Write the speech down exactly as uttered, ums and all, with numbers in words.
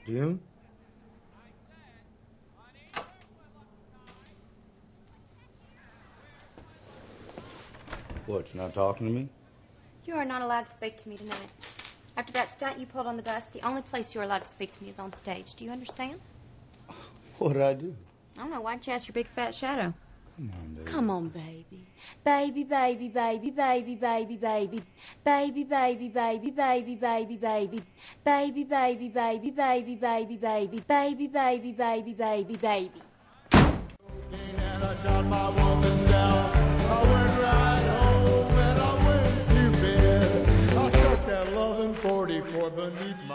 Jim? What, you're not talking to me? You are not allowed to speak to me tonight. After that stunt you pulled on the bus, the only place you are allowed to speak to me is on stage. Do you understand? What did I do? I don't know. Why don't you ask your big fat shadow? Come on, baby. Come on, baby. Baby, baby, baby, baby, baby, baby. Baby, baby, baby, baby, baby, baby. Baby, baby, baby, baby, baby, baby. Baby, baby, baby, baby, baby. And I shot my woman down. I went right home and I went to bed. I stuck that loving forty-four beneath my